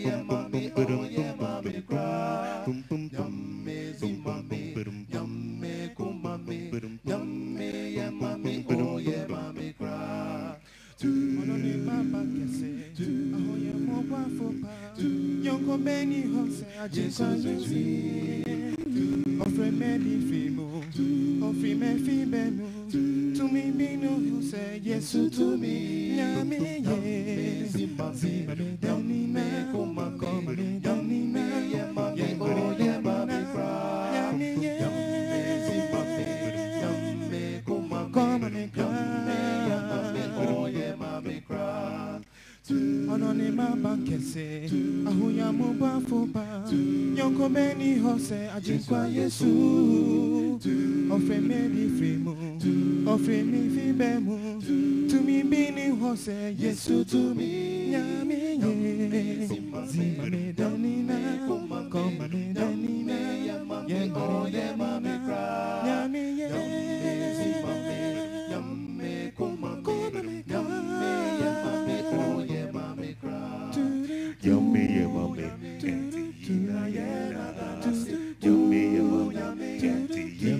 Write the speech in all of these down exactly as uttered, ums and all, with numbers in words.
yeah, mommy, oh yeah, mommy, cry. Yamme, zimbame, yamme, kumame, yamme, yeah, mommy, oh yeah, mommy, cry. Monone mama kese, ahoye mwa fopa, yonko beni hose, ajinko yesi. Offre me di fimu, offre me fi benu, to me binu hose, yesu to me, nyame ye, zimba zimba me danina, koma koma me danina, ye oh ye mami cry, nyame ye, zimba me, nyame koma koma me cry, oh ye mami cry. Onone mama kese, ahuya muba foba, yonko beni hose, ajinkwa yesu. Offre me di frimu, offre me fi bemu, to me bini hose, yesu to me, nyame ye. Zima me danina, koma me danina, ye oh ye mami cry, nyame ye. Zima me, nyame koma koma me, nyame ye mami oh ye mami cry. Yummy, yeah, mommy, auntie, yeah, yeah, yummy, yeah, mommy, auntie, yeah,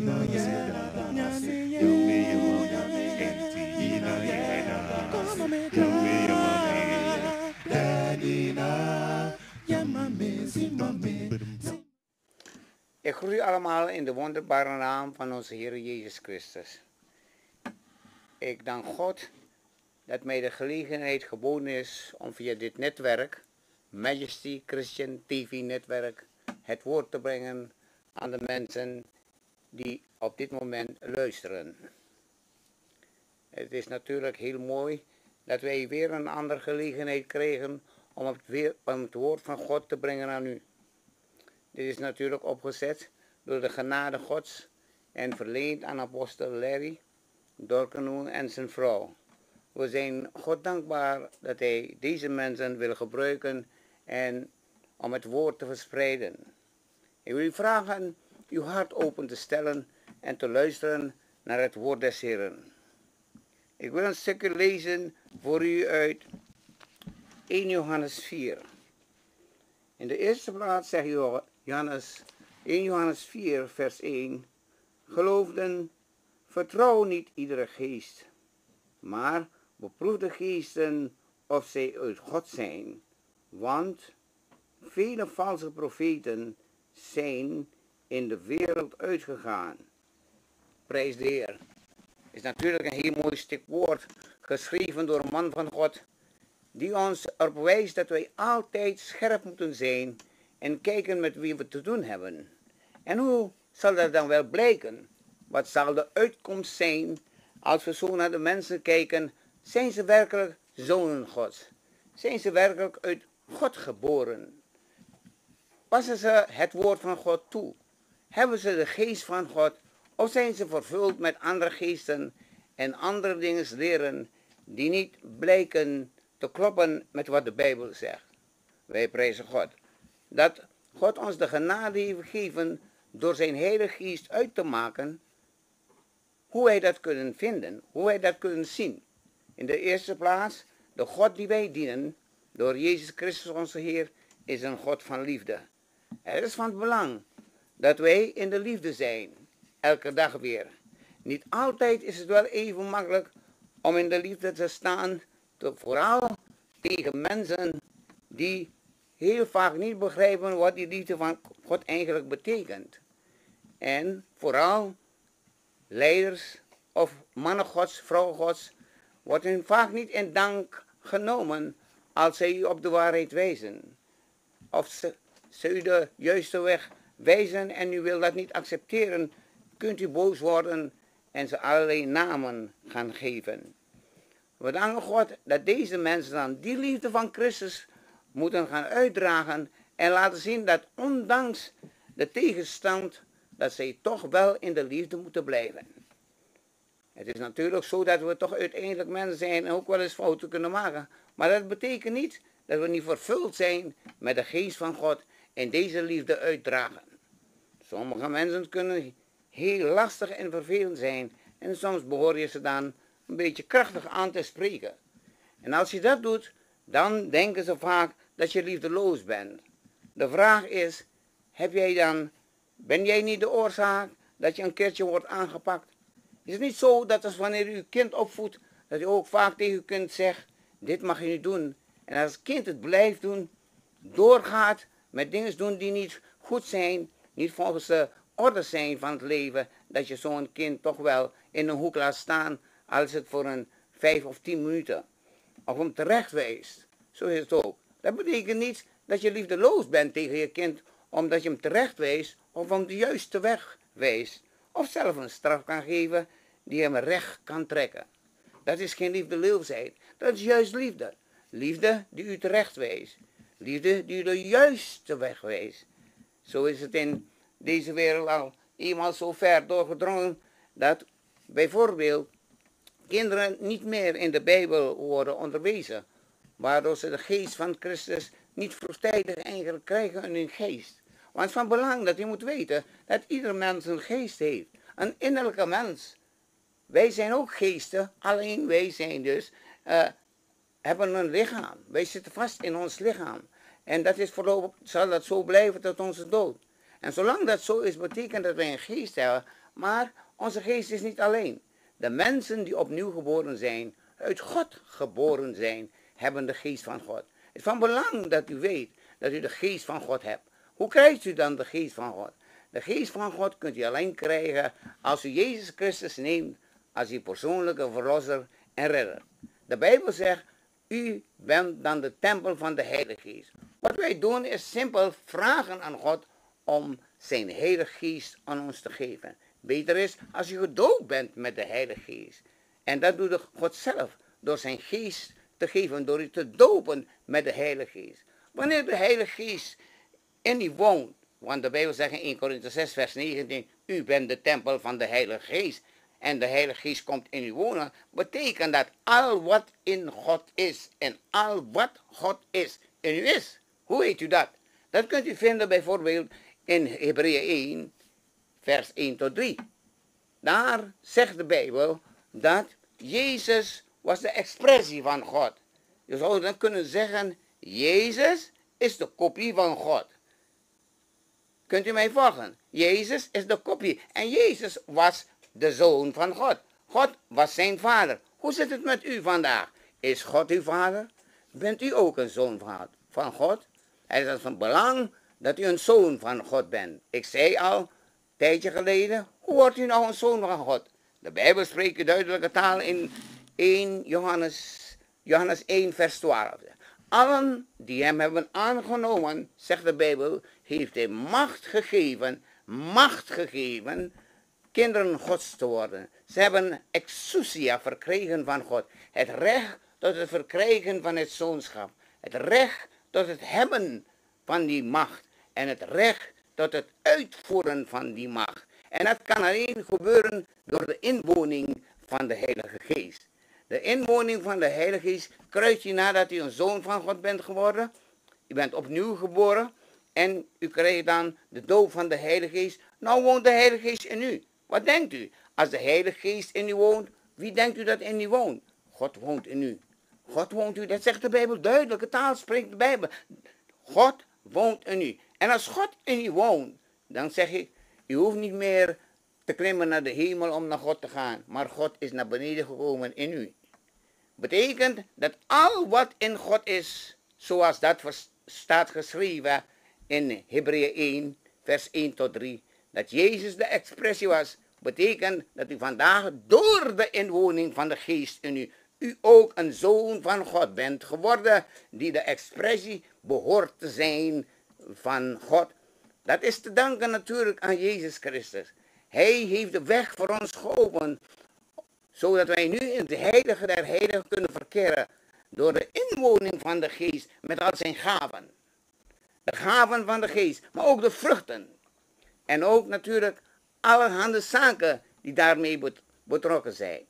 yummy, yeah, mommy, auntie, yeah, yummy, yeah, mommy, Daddy na, yeah, mommy, see mommy. Ik groet u allemaal in de wonderbare naam van onze Heer Jezus Christus. Ik dank God dat mij de gelegenheid geboden is om via dit netwerk, Majesty Christian T V-netwerk, het woord te brengen aan de mensen die op dit moment luisteren. Het is natuurlijk heel mooi dat wij weer een andere gelegenheid krijgen om het, weer, om het woord van God te brengen aan u. Dit is natuurlijk opgezet door de genade Gods en verleend aan apostel Larry, Dorkenoen en zijn vrouw. We zijn God dankbaar dat hij deze mensen wil gebruiken en om het woord te verspreiden. Ik wil u vragen uw hart open te stellen en te luisteren naar het woord des Heeren. Ik wil een stukje lezen voor u uit eerste Johannes vier. In de eerste plaats zegt Johannes, eerste Johannes vier vers één. Geloofden, vertrouw niet iedere geest, maar beproef de geesten of zij uit God zijn. Want vele valse profeten zijn in de wereld uitgegaan. Prijs de Heer. Is natuurlijk een heel mooi stuk woord, geschreven door een man van God, die ons erop wijst dat wij altijd scherp moeten zijn en kijken met wie we te doen hebben. En hoe zal dat dan wel blijken? Wat zal de uitkomst zijn als we zo naar de mensen kijken? Zijn ze werkelijk zonen Gods? Zijn ze werkelijk uit God geboren? Passen ze het woord van God toe? Hebben ze de geest van God? Of zijn ze vervuld met andere geesten en andere dingen leren die niet blijken te kloppen met wat de Bijbel zegt? Wij prijzen God. Dat God ons de genade heeft gegeven door zijn Heilige Geest uit te maken, hoe wij dat kunnen vinden, hoe wij dat kunnen zien. In de eerste plaats, de God die wij dienen, door Jezus Christus onze Heer, is een God van liefde. Het is van het belang dat wij in de liefde zijn, elke dag weer. Niet altijd is het wel even makkelijk om in de liefde te staan, te, vooral tegen mensen die heel vaak niet begrijpen wat die liefde van God eigenlijk betekent. En vooral leiders of mannen Gods, vrouwen Gods, worden vaak niet in dank genomen als zij u op de waarheid wijzen. Of ze, ze u de juiste weg wijzen en u wil dat niet accepteren, kunt u boos worden en ze allerlei namen gaan geven. We danken God dat deze mensen dan die liefde van Christus moeten gaan uitdragen en laten zien dat ondanks de tegenstand, dat zij toch wel in de liefde moeten blijven. Het is natuurlijk zo dat we toch uiteindelijk mensen zijn en ook wel eens fouten kunnen maken. Maar dat betekent niet dat we niet vervuld zijn met de geest van God en deze liefde uitdragen. Sommige mensen kunnen heel lastig en vervelend zijn en soms behoor je ze dan een beetje krachtig aan te spreken. En als je dat doet, dan denken ze vaak dat je liefdeloos bent. De vraag is, heb jij dan, ben jij niet de oorzaak dat je een keertje wordt aangepakt? Is het niet zo dat als wanneer u uw kind opvoedt, dat u ook vaak tegen uw kind zegt, dit mag je niet doen. En als het kind het blijft doen, doorgaat met dingen doen die niet goed zijn, niet volgens de orde zijn van het leven, dat je zo'n kind toch wel in een hoek laat staan, als het voor een vijf of tien minuten. Of hem terecht wijst. Zo is het ook. Dat betekent niet dat je liefdeloos bent tegen je kind, omdat je hem terecht wijst, of hem de juiste weg wijst. Of zelf een straf kan geven, die hem recht kan trekken. Dat is geen liefdeloosheid, dat is juist liefde. Liefde die u terecht wijst. Liefde die u de juiste weg wijst. Zo is het in deze wereld al eenmaal zo ver doorgedrongen, dat bijvoorbeeld kinderen niet meer in de Bijbel worden onderwezen, waardoor ze de geest van Christus niet vroegtijdig eigenlijk krijgen in hun geest. Want het is van belang dat je moet weten dat ieder mens een geest heeft, een innerlijke mens. Wij zijn ook geesten, alleen wij zijn dus, uh, hebben een lichaam. Wij zitten vast in ons lichaam. En dat is voorlopig, zal dat zo blijven tot onze dood. En zolang dat zo is, betekent dat wij een geest hebben, maar onze geest is niet alleen. De mensen die opnieuw geboren zijn, uit God geboren zijn, hebben de geest van God. Het is van belang dat u weet dat u de geest van God hebt. Hoe krijgt u dan de geest van God? De geest van God kunt u alleen krijgen als u Jezus Christus neemt als uw persoonlijke verlosser en redder. De Bijbel zegt, u bent dan de tempel van de Heilige Geest. Wat wij doen is simpel vragen aan God om zijn Heilige Geest aan ons te geven. Beter is als u gedoopt bent met de Heilige Geest. En dat doet God zelf door zijn geest te geven, door u te dopen met de Heilige Geest. Wanneer de Heilige Geest in u woont, want de Bijbel zegt in Eerste Korinthe zes vers negentien, u bent de tempel van de Heilige Geest en de Heilige Geest komt in u wonen, betekent dat al wat in God is en al wat God is in u is. Hoe weet u dat? Dat kunt u vinden bijvoorbeeld in Hebreeën één vers één tot drie. Daar zegt de Bijbel dat Jezus was de expressie van God. Je zou dan kunnen zeggen, Jezus is de kopie van God. Kunt u mij volgen? Jezus is de kopie. En Jezus was de zoon van God. God was zijn vader. Hoe zit het met u vandaag? Is God uw vader? Bent u ook een zoon van God? Het is van belang dat u een zoon van God bent. Ik zei al, een tijdje geleden, hoe wordt u nou een zoon van God? De Bijbel spreekt in duidelijke taal in Eerste Johannes, Johannes één vers twaalf. Allen die hem hebben aangenomen, zegt de Bijbel, heeft hij macht gegeven, macht gegeven, kinderen Gods te worden. Ze hebben exousia verkregen van God. Het recht tot het verkrijgen van het zoonschap. Het recht tot het hebben van die macht. En het recht tot het uitvoeren van die macht. En dat kan alleen gebeuren door de inwoning van de Heilige Geest. De inwoning van de Heilige Geest krijgt u nadat u een zoon van God bent geworden. U bent opnieuw geboren en u krijgt dan de doop van de Heilige Geest. Nou woont de Heilige Geest in u. Wat denkt u? Als de Heilige Geest in u woont, wie denkt u dat in u woont? God woont in u. God woont in u, dat zegt de Bijbel, duidelijke taal spreekt de Bijbel. God woont in u. En als God in u woont, dan zeg ik, u hoeft niet meer te klimmen naar de hemel om naar God te gaan. Maar God is naar beneden gekomen in u. Betekent dat al wat in God is, zoals dat staat geschreven in Hebreeën één, vers één tot drie, dat Jezus de expressie was, betekent dat u vandaag door de inwoning van de Geest in u, u ook een zoon van God bent geworden, die de expressie behoort te zijn van God. Dat is te danken natuurlijk aan Jezus Christus. Hij heeft de weg voor ons geopend, zodat wij nu in het heilige der heiligen kunnen verkeren, door de inwoning van de Geest met al zijn gaven. De gaven van de Geest, maar ook de vruchten. En ook natuurlijk allerhande zaken die daarmee betrokken zijn.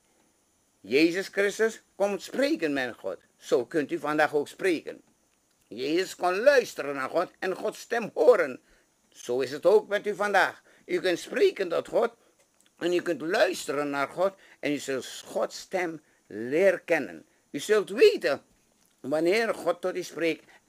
Jezus Christus komt spreken met God. Zo kunt u vandaag ook spreken. Jezus kon luisteren naar God en Gods stem horen. Zo is het ook met u vandaag. U kunt spreken tot God en u kunt luisteren naar God en u zult Gods stem leren kennen. U zult weten wanneer God tot u spreekt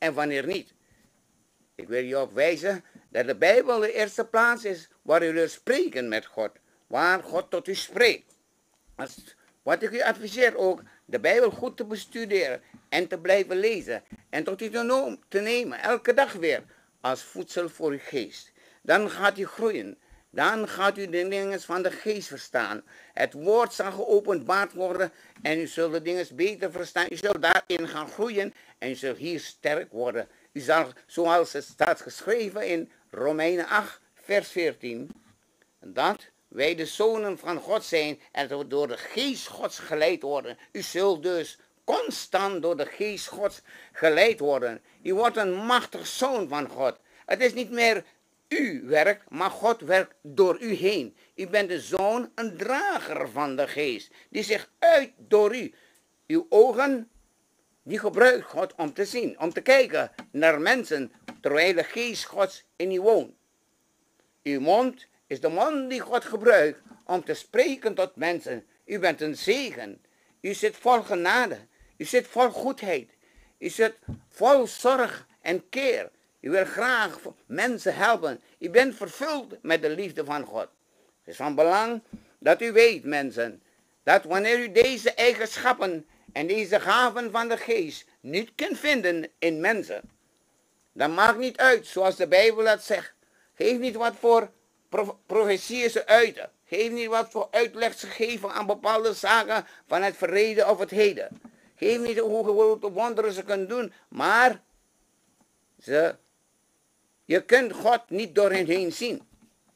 en wanneer niet. Ik wil je op wijzen dat de Bijbel de eerste plaats is waar u leert spreken met God. Waar God tot u spreekt. Als, wat ik u adviseer ook, de Bijbel goed te bestuderen en te blijven lezen. En tot u te, no- te nemen, elke dag weer, als voedsel voor uw geest. Dan gaat u groeien. Dan gaat u de dingen van de geest verstaan. Het woord zal geopenbaard worden en u zult de dingen beter verstaan. U zult daarin gaan groeien en u zult hier sterk worden. U zal, zoals het staat geschreven in Romeinen acht, vers veertien, dat wij de zonen van God zijn en dat we door de geest Gods geleid worden. U zult dus constant door de geest Gods geleid worden. U wordt een machtig zoon van God. Het is niet meer u werkt, maar God werkt door u heen. U bent de zoon, een drager van de geest, die zich uit door u. Uw ogen, die gebruikt God om te zien, om te kijken naar mensen, terwijl de geest Gods in u woont. Uw mond is de mond die God gebruikt om te spreken tot mensen. U bent een zegen. U zit vol genade. U zit vol goedheid. U zit vol zorg en keer. U wil graag mensen helpen. U bent vervuld met de liefde van God. Het is van belang dat u weet, mensen, dat wanneer u deze eigenschappen en deze gaven van de geest niet kunt vinden in mensen, dan maakt niet uit, zoals de Bijbel dat zegt. Geef niet wat voor pro profetieën ze uiten. Geef niet wat voor uitleg ze geven aan bepaalde zaken van het verleden of het heden. Geef niet hoe grote wonderen ze kunnen doen, maar ze, je kunt God niet door hen heen zien.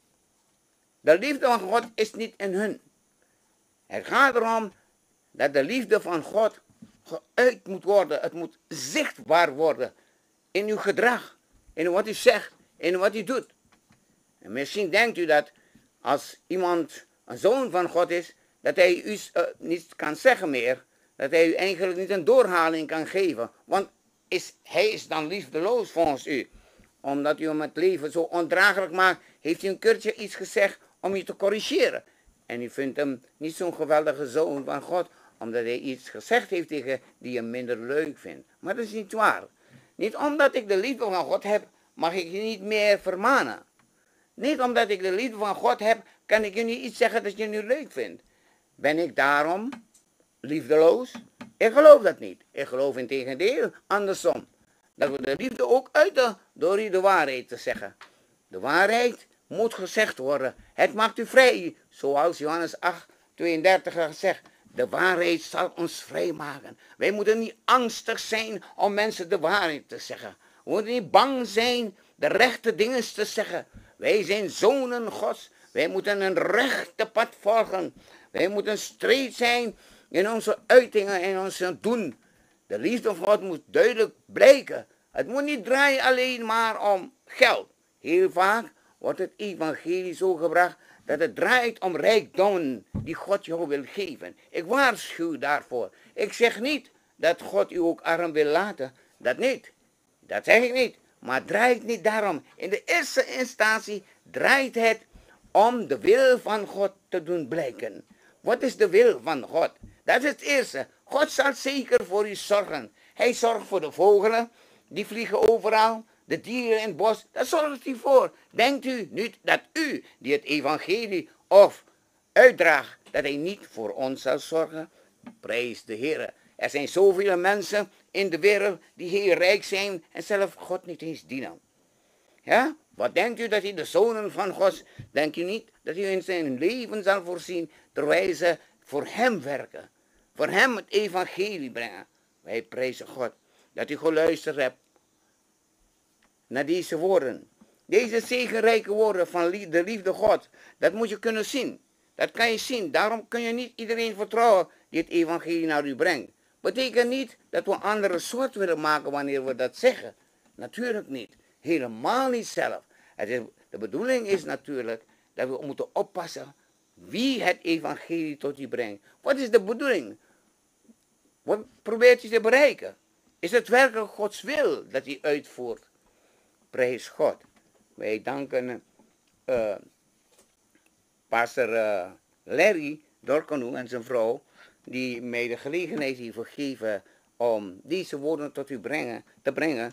De liefde van God is niet in hun. Het gaat erom dat de liefde van God geuit moet worden. Het moet zichtbaar worden in uw gedrag, in wat u zegt, in wat u doet. En misschien denkt u dat als iemand een zoon van God is, dat hij u uh, niet kan zeggen meer. Dat hij u eigenlijk niet een doorhaling kan geven. Want is, hij is dan liefdeloos volgens u. Omdat u hem het leven zo ondraaglijk maakt, heeft hij een keertje iets gezegd om u te corrigeren. En u vindt hem niet zo'n geweldige zoon van God, omdat hij iets gezegd heeft tegen die je minder leuk vindt. Maar dat is niet waar. Niet omdat ik de liefde van God heb, mag ik je niet meer vermanen. Niet omdat ik de liefde van God heb, kan ik je niet iets zeggen dat je niet leuk vindt. Ben ik daarom liefdeloos? Ik geloof dat niet. Ik geloof in tegendeel andersom. Dat we de liefde ook uiten door u de waarheid te zeggen. De waarheid moet gezegd worden. Het maakt u vrij, zoals Johannes acht, tweeëndertig zegt. De waarheid zal ons vrijmaken. Wij moeten niet angstig zijn om mensen de waarheid te zeggen. We moeten niet bang zijn de rechte dingen te zeggen. Wij zijn zonen Gods. Wij moeten een rechte pad volgen. Wij moeten strijd zijn in onze uitingen en onze doen. De liefde van God moet duidelijk blijken. Het moet niet draaien alleen maar om geld. Heel vaak wordt het evangelie zo gebracht dat het draait om rijkdommen die God jou wil geven. Ik waarschuw daarvoor. Ik zeg niet dat God u ook arm wil laten. Dat niet. Dat zeg ik niet. Maar het draait niet daarom. In de eerste instantie draait het om de wil van God te doen blijken. Wat is de wil van God? Dat is het eerste. God zal zeker voor u zorgen. Hij zorgt voor de vogelen, die vliegen overal, de dieren in het bos. Daar zorgt hij voor. Denkt u niet dat u, die het evangelie of uitdraagt, dat hij niet voor ons zal zorgen? Prijs de Heer. Er zijn zoveel mensen in de wereld die heel rijk zijn en zelf God niet eens dienen. Ja? Wat denkt u dat hij de zonen van God, denkt u niet dat hij in zijn leven zal voorzien, terwijl ze voor hem werken, voor hem het evangelie brengen? Wij prijzen God dat u geluisterd hebt naar deze woorden. Deze zegenrijke woorden van de liefde God, dat moet je kunnen zien. Dat kan je zien. Daarom kun je niet iedereen vertrouwen die het evangelie naar u brengt. Betekent niet dat we een andere soort willen maken wanneer we dat zeggen. Natuurlijk niet. Helemaal niet zelf. Het is, de bedoeling is natuurlijk dat we moeten oppassen wie het evangelie tot u brengt. Wat is de bedoeling? Wat probeert u te bereiken? Is het werkelijk Gods wil dat hij uitvoert? Prijs God. Wij danken uh, pastor uh, Larry Dorkanu en zijn vrouw, die mij de gelegenheid hiervoor geven om deze woorden tot u brengen, te brengen.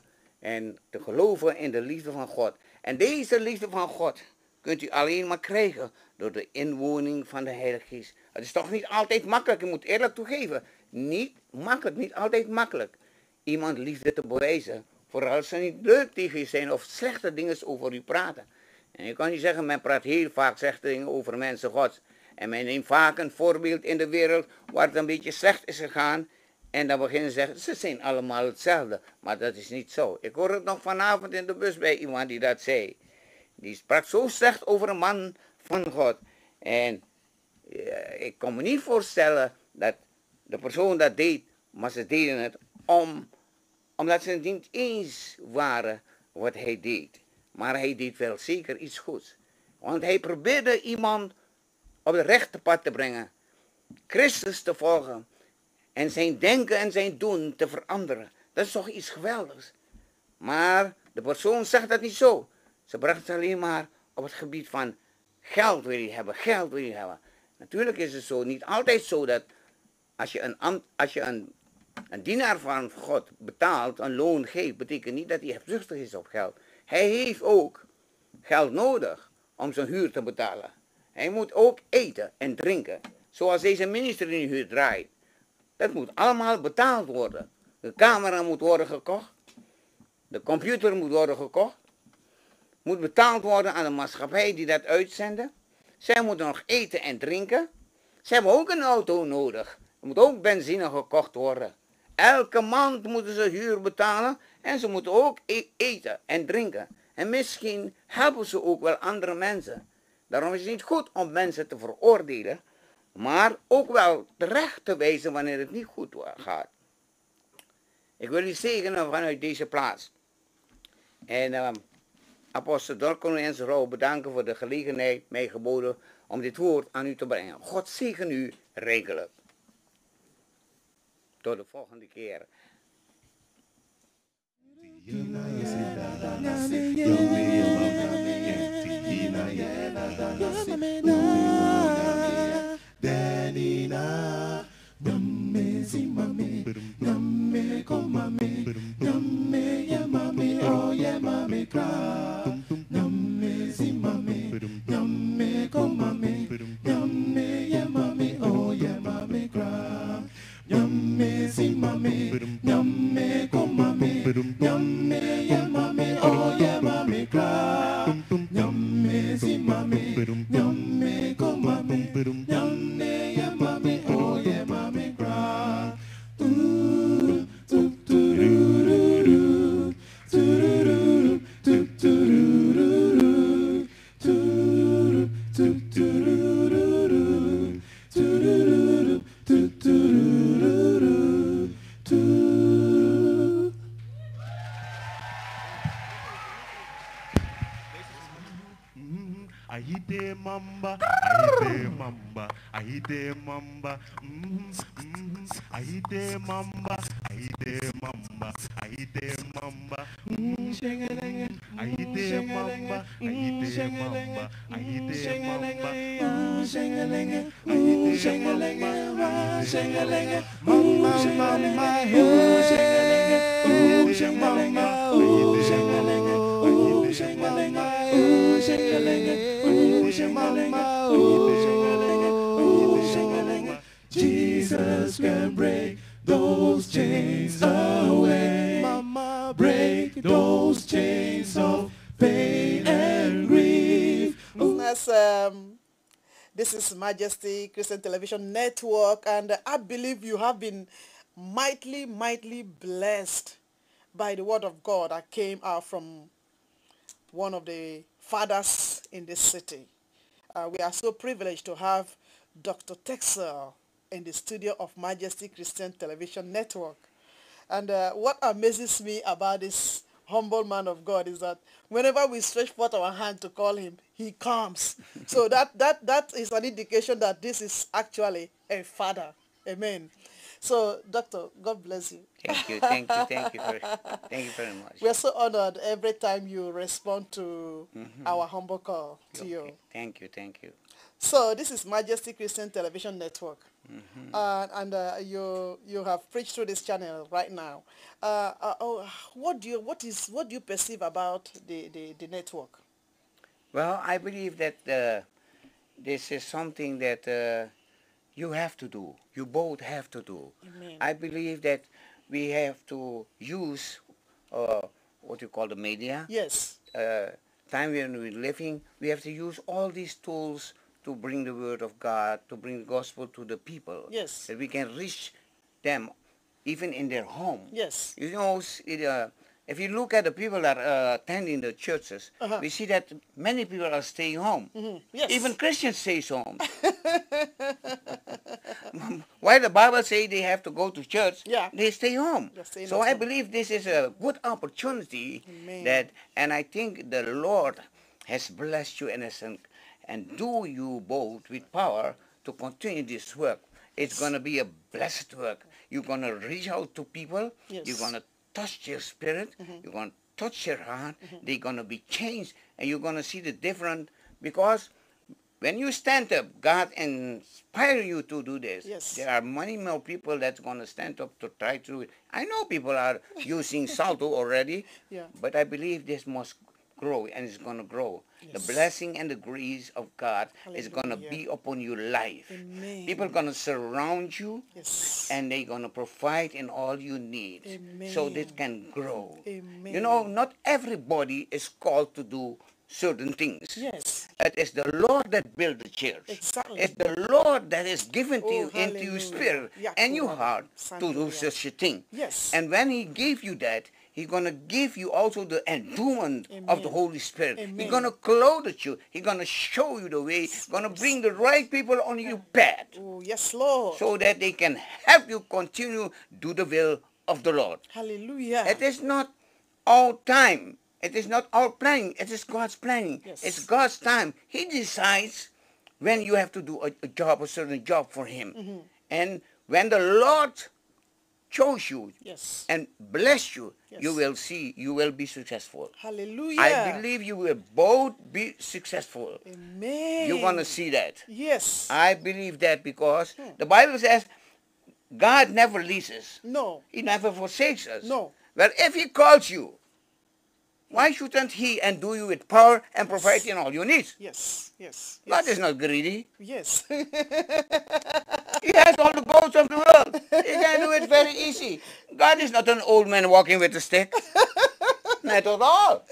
En te geloven in de liefde van God. En deze liefde van God kunt u alleen maar krijgen door de inwoning van de Heilige Geest. Het is toch niet altijd makkelijk, je moet eerlijk toegeven. Niet makkelijk, niet altijd makkelijk. Iemand liefde te bewijzen. Vooral als ze niet leuk tegen je zijn of slechte dingen over u praten. En je kan niet zeggen, men praat heel vaak slechte dingen over mensen Gods. En men neemt vaak een voorbeeld in de wereld waar het een beetje slecht is gegaan. En dan beginnen ze zeggen, ze zijn allemaal hetzelfde. Maar dat is niet zo. Ik hoor het nog vanavond in de bus bij iemand die dat zei. Die sprak zo slecht over een man van God. En ja, ik kon me niet voorstellen dat de persoon dat deed, maar ze deden het om, omdat ze het niet eens waren wat hij deed. Maar hij deed wel zeker iets goeds. Want hij probeerde iemand op het rechte pad te brengen. Christus te volgen. En zijn denken en zijn doen te veranderen. Dat is toch iets geweldigs. Maar de persoon zegt dat niet zo. Ze bracht het alleen maar op het gebied van geld wil je hebben, geld wil je hebben. Natuurlijk is het zo, niet altijd zo dat als je een, ambt, als je een, een dienaar van God betaalt, een loon geeft, betekent niet dat hij hebzuchtig is op geld. Hij heeft ook geld nodig om zijn huur te betalen. Hij moet ook eten en drinken. Zoals deze minister in de huur draait. Dat moet allemaal betaald worden. De camera moet worden gekocht. De computer moet worden gekocht. Moet betaald worden aan de maatschappij die dat uitzenden. Zij moeten nog eten en drinken. Ze hebben ook een auto nodig. Er moet ook benzine gekocht worden. Elke maand moeten ze huur betalen. En ze moeten ook e- eten en drinken. En misschien helpen ze ook wel andere mensen. Daarom is het niet goed om mensen te veroordelen. Maar ook wel terecht te wijzen wanneer het niet goed gaat. Ik wil u zegenen vanuit deze plaats. En uh, apostel Dorcon en zijn vrouw bedanken voor de gelegenheid mij geboden om dit woord aan u te brengen. God zegen u rijkelijk. Tot de volgende keer. Denina, yamme si mami, yamme ko mami, yamme ya mami, oh yeah mami cry. Yamme si mami, yamme ko mami, yamme ya mami, oh yeah mami cry. Yamme si mami, yamme ko mami, yamme ya mami, oh yeah mami cry. Yamme si mami, yamme ko mami, yamme ya mami, oh yeah mami cry. Ooh, do do do do do do do do do Ahide mamba, ahide mamba, ahide mamba, mm, mm, ahide mamba, ahide mamba, ahide mamba, mm, ahide mamba, ahide mamba, ahide mamba, Shingalinga, ooh, shingalinga, shingalinga, mama, mama, ooh, shingalinga, ooh, shingalinga, ooh, shingalinga, ooh, shingalinga, ooh, shingalinga, ooh, shingalinga, ooh, shingalinga, ooh, shingalinga. Jesus can break those chains away, mama, break those chains of pain and grief. Yes, um, this is Majesty Christian Television Network, and uh, I believe you have been mightily, mightily blessed by the word of God that came out from one of the fathers in this city. Uh, we are so privileged to have Doctor Texel in the studio of Majesty Christian Television Network. And uh, what amazes me about this humble man of God is that whenever we stretch forth our hand to call him, he comes. So that, that, that is an indication that this is actually a father. Amen. So, Doctor, God bless you. Thank you, thank you, thank you, very, thank you very much. We are so honored every time you respond to Mm-hmm. our humble call to Okay, you. thank you, thank you. So, this is Majesty Christian Television Network. uh, and uh, you you have preached through this channel right now. Uh, uh, oh, what do you what is what do you perceive about the, the, the network? Well, I believe that uh, this is something that uh, you have to do. You both have to do. Amen. I believe that we have to use uh, what you call the media. Yes. Uh, time when we're living, we have to use all these tools to bring the word of God, to bring the gospel to the people. Yes. That we can reach them even in their home. Yes. You know, s- it, uh, if you look at the people that are uh, attending the churches, Uh-huh. we see that many people are staying home. Mhm. Yes. Even Christians stay home. Why the Bible say they have to go to church, Yeah. they stay home. They're staying So at I home. believe this is a good opportunity Amen. that, and I think the Lord has blessed you and has, and do you both with power to continue this work. It's going to be a blessed work. You're going to reach out to people. Yes. You're going to touch their spirit. You're going to touch their heart. They're going to be changed, and you're going to see the different, because when you stand up, God inspire you to do this. Yes. There are many more people that's going to stand up to try to do it. I know people are using Salto already, Yeah. but I believe this must grow, and it's going to grow. Yes. The blessing and the grace of God is going to Hallelujah. be upon your life. Amen. People are going to surround you, Yes. and they're going to provide in all you need, so Amen. this can grow. Amen. You know, not everybody is called to do certain things. Yes. It is the Lord that built the church. Exactly. It's the Lord that is given to Oh, you into your hallelujah. spirit Yeah, and your Kuraba. heart to do Santeria. such a thing. Yes. And when He gave you that, He's going to give you also the endowment of the Amen. Holy Spirit. Amen. He's going to clothe you. He's going to show you the way. He's going to bring the right people on your path, Oh, yes, Lord. so that they can help you continue do the will of the Lord. Hallelujah. It is not our time. It is not our planning. It is God's planning. Yes. It's God's time. He decides when you have to do a, a job, a certain job for Him. Mm-hmm. And when the Lord chose you Yes. and bless you, Yes. you will see, you will be successful. Hallelujah. I believe you will both be successful. Amen. You're going to see that. Yes. I believe that because Hmm. the Bible says God never leaves us. No. He never forsakes us. No. Well, if He calls you, why shouldn't He endue you with power and provide in all your needs? Yes. Yes. God Yes. is not greedy. Yes. He has all the goals of the world. He can do it very easy. God is not an old man walking with a stick. Not at all.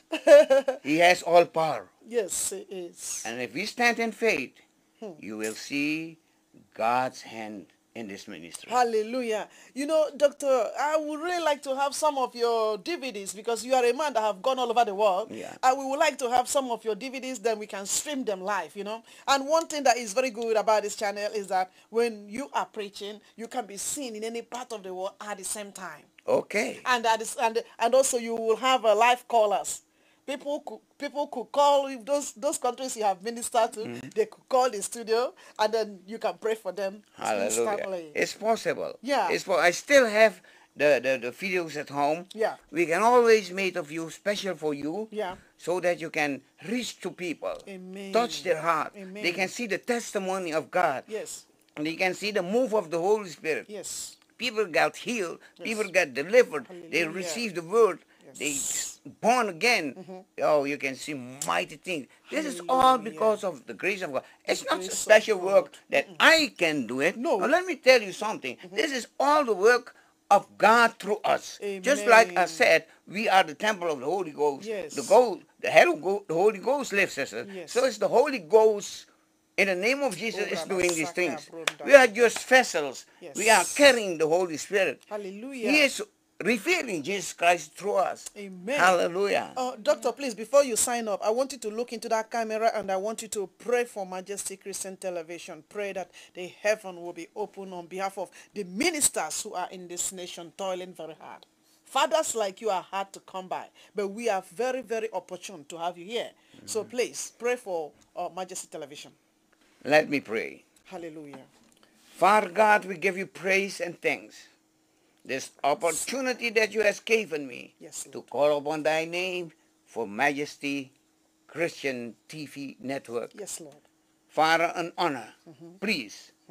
He has all power. Yes, it is. And if we stand in faith, you will see God's hand in this ministry. Hallelujah. You know, Doctor, I would really like to have some of your D V Ds because you are a man that have gone all over the world. Yeah. And we would like to have some of your D V Ds, then we can stream them live, you know. And one thing that is very good about this channel is that when you are preaching, you can be seen in any part of the world at the same time. Okay. And that is, and and also you will have a live callers. People could people could call if those those countries you have ministered to, Mm-hmm. they could call the studio and then you can pray for them Hallelujah. instantly. It's possible. Yeah. It's po- I still have the, the, the videos at home. Yeah. We can always make a few special for you. Yeah. So that you can reach to people. Amen. Touch their heart. Amen. They can see the testimony of God. Yes. And they can see the move of the Holy Spirit. Yes. People got healed. Yes. People got delivered. They Hallelujah. received the word. Yes. They born again. Oh, you can see mighty things. This is all Hallelujah. because of the grace of God. It's not grace a of special work God. that I can do it. No. Now, let me tell you something. This is all the work of God through us. Just like I Amen. said, we are the temple of the Holy Ghost. Yes. The Ghost, the head of Go- the Holy Ghost lives us. Yes. So it's the Holy Ghost in the name of Jesus Oh, is doing these Rabasaka, things. Brunda. We are just vessels. Yes. We are carrying the Holy Spirit. Hallelujah. He is revealing Jesus Christ through us. Amen. Hallelujah. Uh, Doctor, please, before you sign up, I want you to look into that camera and I want you to pray for Majesty Christian Television. Pray that the heaven will be open on behalf of the ministers who are in this nation toiling very hard. Fathers like you are hard to come by, but we are very, very opportune to have you here. Mm-hmm. So please, pray for uh, Majesty Television. Let me pray. Hallelujah. Father God, we give you praise and thanks. This opportunity that you have given me Yes, to Lord. call upon thy name for Majesty Christian T V Network. Yes, Lord. Father, an honor. Please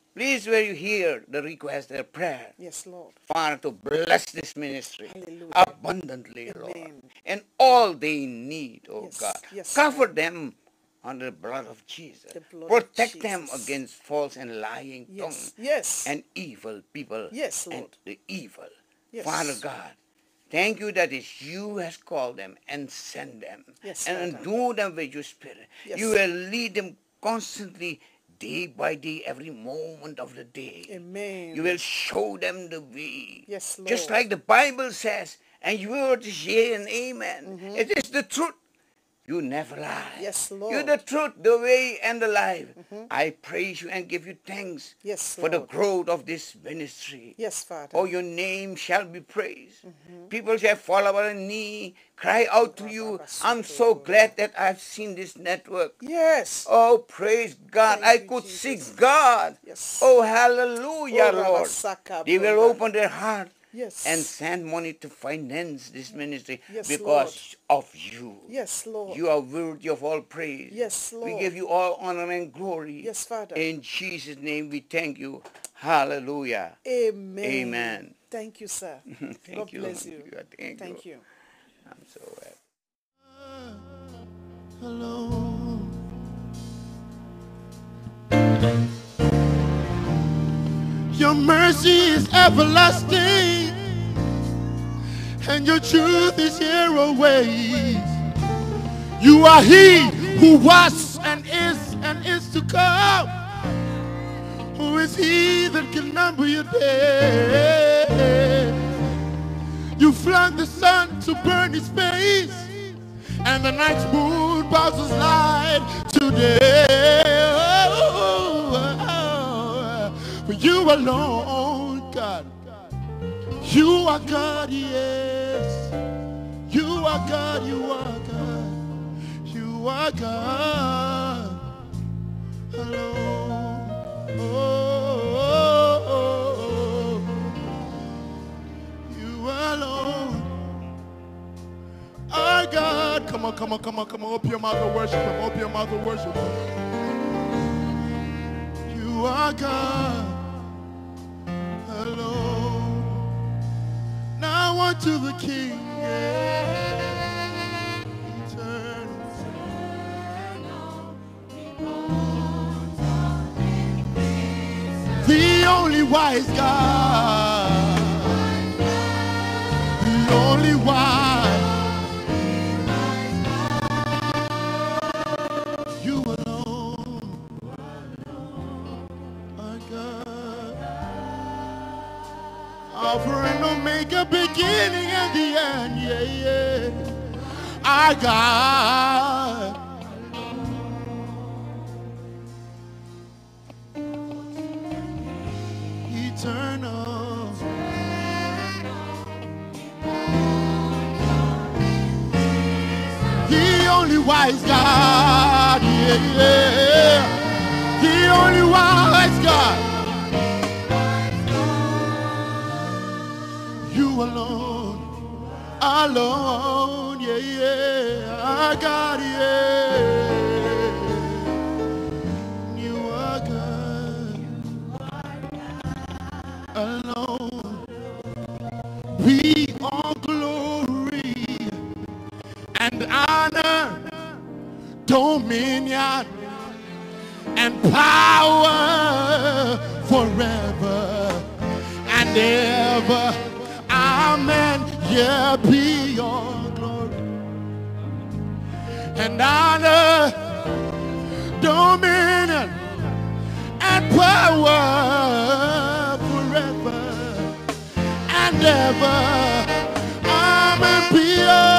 Please, where you hear the request, their prayer, Yes, Lord. Father, to bless this ministry Hallelujah. abundantly, Lord, Amen. and all they need, oh Yes, God. yes, Cover Lord. them under the blood of Jesus. The blood of Protect them Jesus. against false and lying Yes, tongues yes. and evil people Yes, and Lord. the evil. Yes. Father God, thank you that it's you has called them and sent them Yes, and Father. endue them with your spirit. Yes. You will lead them constantly, day by day, every moment of the day. Amen. You will show them the way. Yes, Lord. Just like the Bible says, and your word is yea and amen. It is the truth. You never lie. Yes, You're Lord. the truth, the way, and the life. I praise you and give you thanks Yes, for the Lord. growth of this ministry. Yes, Father. Oh, your name shall be praised. People shall fall on their knee, cry out to you. I'm so glad that I've seen this network. Yes. Oh, praise God. Thank I you, could Jesus. see God. Yes. Oh, hallelujah, Oh, Lord. Rabasaka, They will brother. open their heart Yes. and send money to finance this ministry Yes, because of you. Yes, Lord. You are worthy of all praise. Yes, We Lord. give you all honor and glory. Yes, Father. In Jesus' name we thank you. Hallelujah. Amen. Amen. Thank you, sir. Thank God you. bless you. Thank, Thank you. you. I'm so happy. Hello. Your mercy is everlasting, and your truth is here always. You are he who was and is and is to come. Who is he that can number your days? You flung the sun to burn his face, and the night's moon bows his light today. Oh, oh, oh. For you alone, God. You are God, yes. You are God, you are God. You are God. Alone. Oh, oh, oh, oh. You alone. Our God. Come on, come on, come on, come on. Open your mouth and worship him. Open your mouth and worship him. You are God alone. Now unto the King, yeah. Eternal. The only wise God. The only wise. You alone, our God. Alpha and Omega, beginning and the end, yeah, yeah. Our God. Eternal. The only wise God, yeah, yeah. The only wise God. You alone, alone, yeah, yeah. Our God, yeah. You are God, alone. We all glory and honor, dominion and power forever and ever. Amen. Yeah, be your glory and honor, dominion and power forever and ever. Amen. Be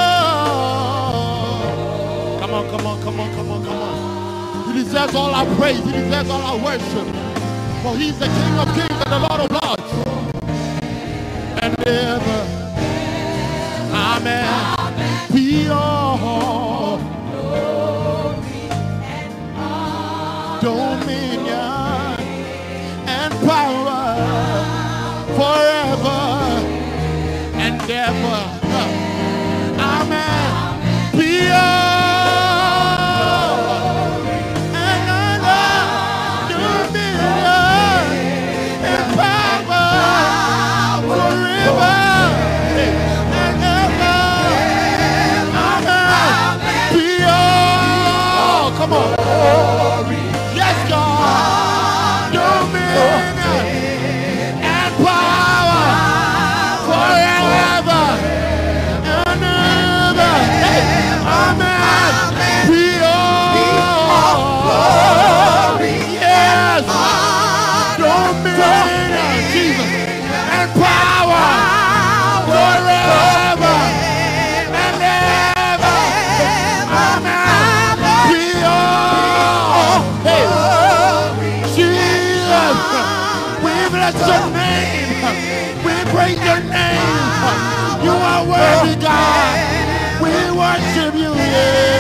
your. Come on, come on, come on, come on, come on. He deserves all our praise. He deserves all our worship. For he's the King of kings and the Lord of lords. And ever. Amen. Amen. Be all dominion and power forever and ever. Amen. Be all and honor, dominion Come on. Yes, God. Dominion and power forever and ever. Hey, amen. Pure. Yes. Dominion, Jesus, and power forever and ever. Amen. Pure. Hey, Jesus, we bless your name. We praise your name. You are worthy, God. We worship you. Yeah.